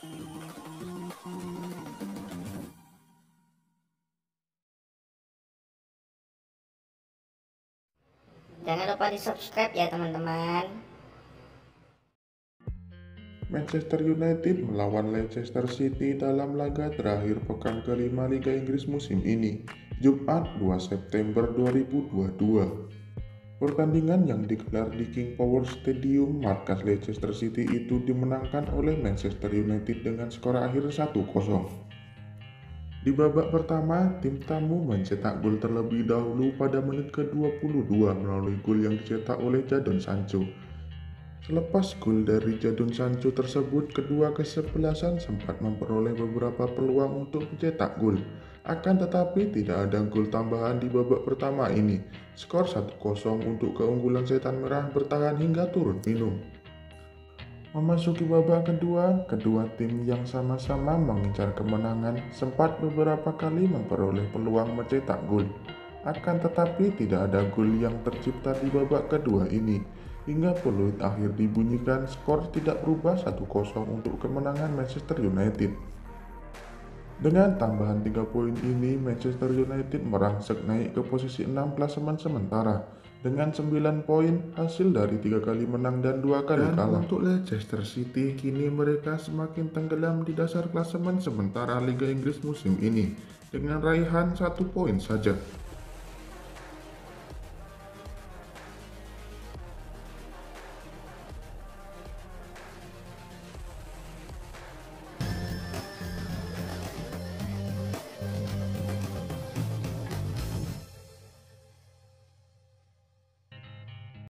Jangan lupa di subscribe ya teman-teman. Manchester United melawan Leicester City dalam laga terakhir pekan kelima Liga Inggris musim ini, Jumat 2 September 2022. Pertandingan yang digelar di King Power Stadium markas Leicester City itu dimenangkan oleh Manchester United dengan skor akhir 1-0. Di babak pertama, tim tamu mencetak gol terlebih dahulu pada menit ke-22 melalui gol yang dicetak oleh Jadon Sancho. Selepas gol dari Jadon Sancho tersebut, kedua kesebelasan sempat memperoleh beberapa peluang untuk mencetak gol. Akan tetapi tidak ada gol tambahan di babak pertama ini. Skor 1-0 untuk keunggulan Setan Merah bertahan hingga turun minum. Memasuki babak kedua, kedua tim yang sama-sama mengincar kemenangan sempat beberapa kali memperoleh peluang mencetak gol. Akan tetapi tidak ada gol yang tercipta di babak kedua ini. Hingga peluit akhir dibunyikan, skor tidak berubah 1-0 untuk kemenangan Manchester United. Dengan tambahan 3 poin ini, Manchester United merangsek naik ke posisi 6 klasemen sementara dengan 9 poin hasil dari 3 kali menang dan 2 kali kalah. Untuk Leicester City, kini mereka semakin tenggelam di dasar klasemen sementara Liga Inggris musim ini dengan raihan 1 poin saja.